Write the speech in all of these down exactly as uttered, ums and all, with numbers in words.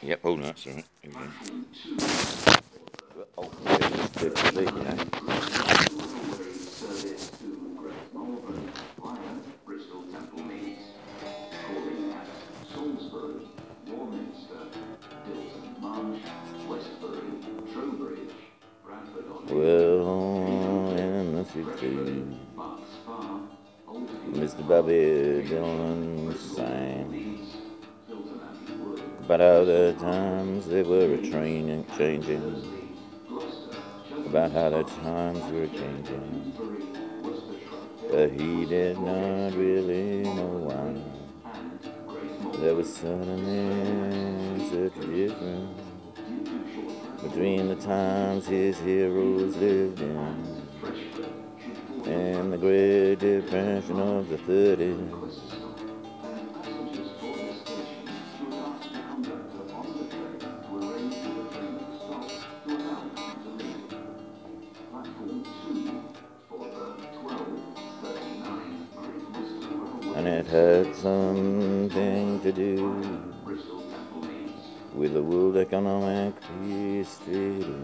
Yep, oh, no, that's all right. Here we go. Oh, yeah, good to see you. Well, in the city, Mister Bobby Dillon sang about how the times they were a-training, changing, about how the times were changing, but he did not really know why. There was suddenly such a difference between the times his heroes lived in and the Great Depression of the thirties. And it had something to do with the World Economic Peace Treaty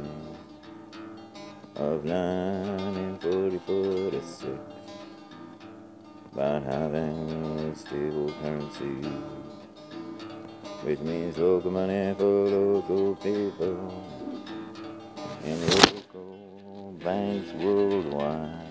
of nineteen forty-six, about having stable currency, which means local money for local people in local banks worldwide.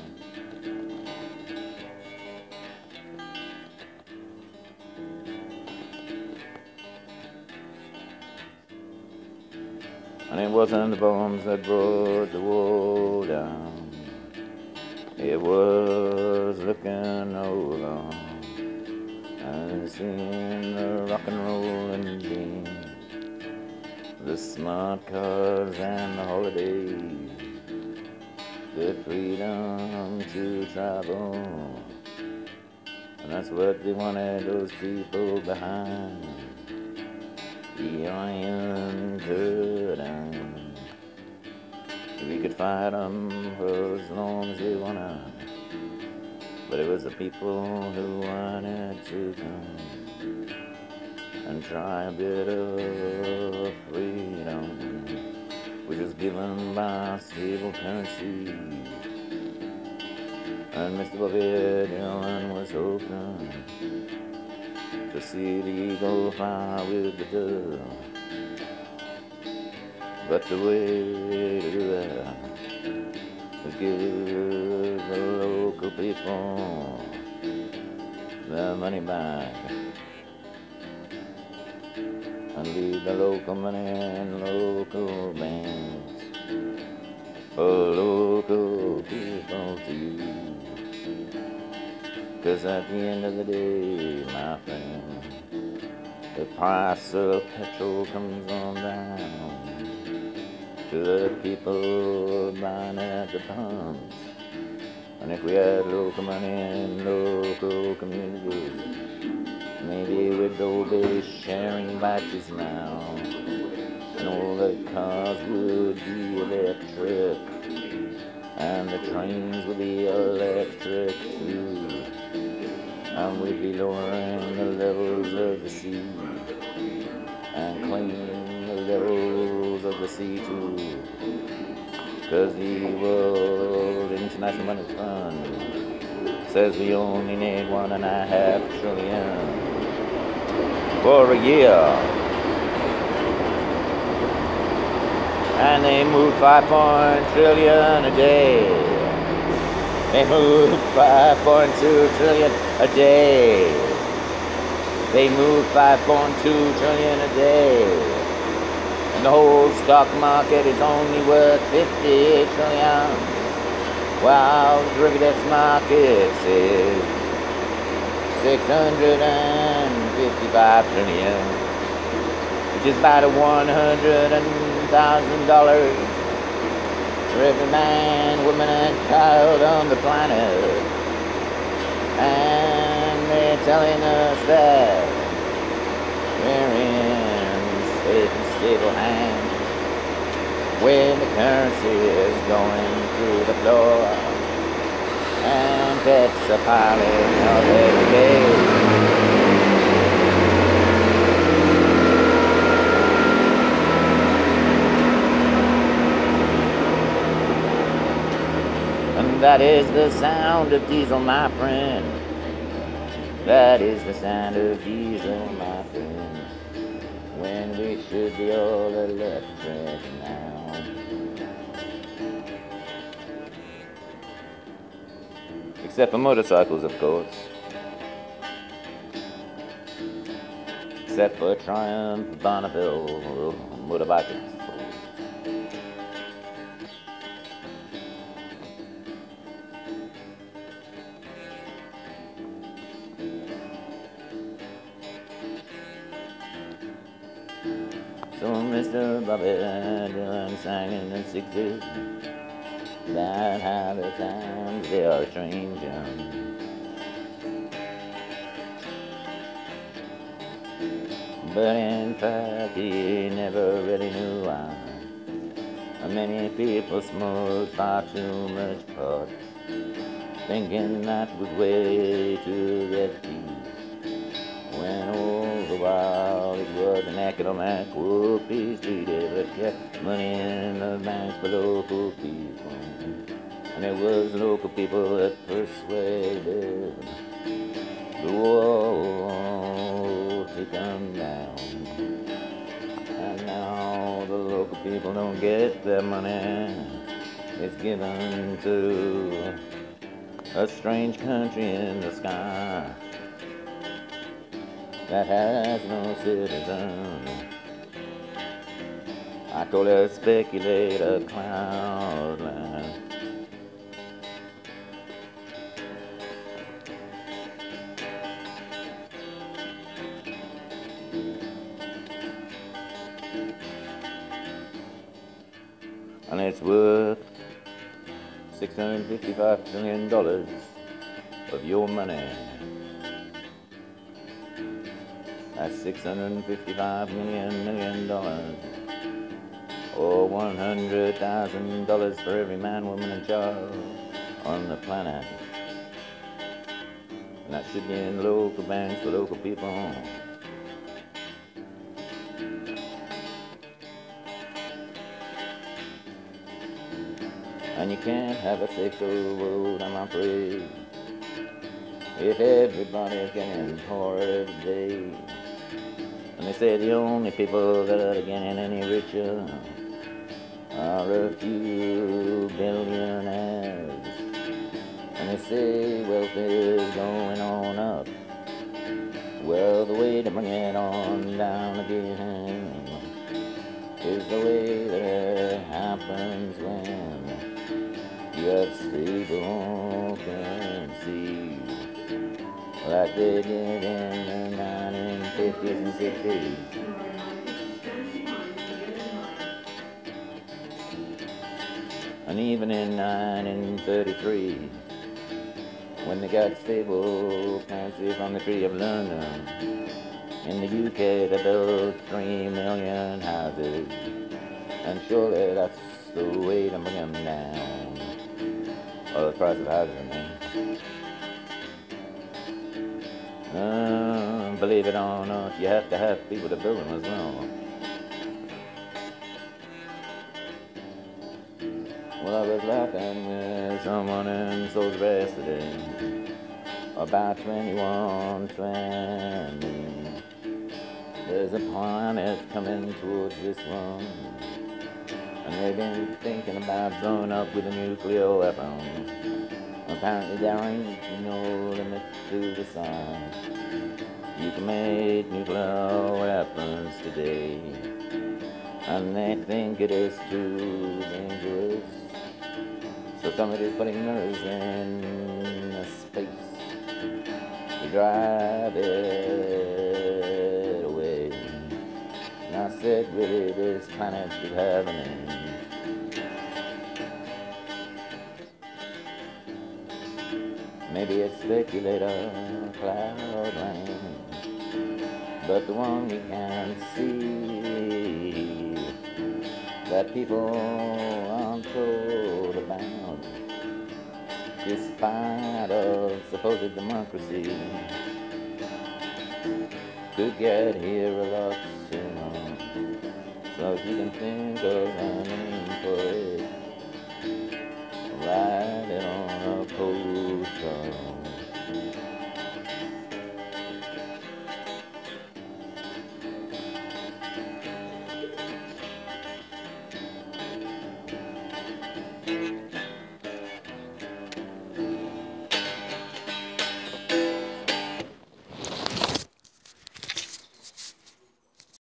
And it wasn't the bombs that brought the wall down, it was looking over and seeing the rock and roll and dream, the smart cars and the holidays, the freedom to travel. And that's what they wanted those people behind the Iron Curtain. We could fight them for as long as we wanted, but it was the people who wanted to come and try a bit of freedom, which was given by stable currency. And Mister Bobby Dillon was hoping to see the eagle fly with the dove, but the way to do that is give the local people their money back and leave the local money in local banks for local people to use. 'Cause at the end of the day, my friend, the price of petrol comes on down to the people buying at the pumps. And if we had local money in local communities, maybe we'd all be sharing batches now, and all the cars would be electric, and the trains would be electric too. And we'd be lowering the levels of the sea and cleaning the levels of the sea too. 'Cause the World International Monetary Fund says we only need one and a half trillion for a year. And they move five point trillion a day. They move five point two trillion a day. They move five point two trillion a day. And the whole stock market is only worth fifty trillion, while the derivatives market is six hundred fifty-five trillion, which is about a one hundred thousand dollars for every man, woman, and child on the planet. And they're telling us that we're in safe and stable hands when the currency is going through the floor and pets are piling up every day. That is the sound of diesel, my friend. That is the sound of diesel, my friend. When we should be all electric now. Except for motorcycles, of course. Except for Triumph, Bonneville, motorbikers. So Mister Bobby Dylan sang in the sixties about how the times they are changing. But in fact he never really knew why many people smoked far too much pot, thinking that was way to get peace, when all the while it was an economic whoopee street that kept money in the banks for local people. And it was local people that persuaded the wall to come down. And now the local people don't get their money. It's given to a strange country in the sky that has no citizen. I call it a speculator cloudland. And it's worth six hundred fifty-five billion dollars of your money. That's six hundred fifty-five million million dollars, or one hundred thousand dollars for every man, woman, and child on the planet. And that should be in local banks for local people. And you can't have a sexual world, I'm afraid, if everybody's getting poorer every day. And they say the only people that are getting any richer are a few billionaires. And they say wealth is going on up. Well, the way to bring it on down again is the way that it happens when you have stable currency, like they did in the nineteen fifties and sixties. And even in nineteen thirty-three, when they got stable currency from the Treaty of London, in the U K they built three million houses, and surely that's the way to bring them down. Oh, the price of houses, I mean. Uh, believe it or not, you have to have people to build them as well. Well, I was laughing with someone in Salisbury yesterday about twenty-one twenty. There's a planet coming towards this one, and they've been thinking about blowing up with a nuclear weapon. Apparently there ain't no limit to the size. You can make nuclear weapons today, and they think it is too dangerous. So somebody's putting mirrors in space to drive it away. And I said, really, this planet should have a name. Maybe it's speculator cloudland, but the one we can't see, that people aren't told about, despite of supposed democracy, could get here a lot sooner. So if you can think of a name for it, write it on a postcard.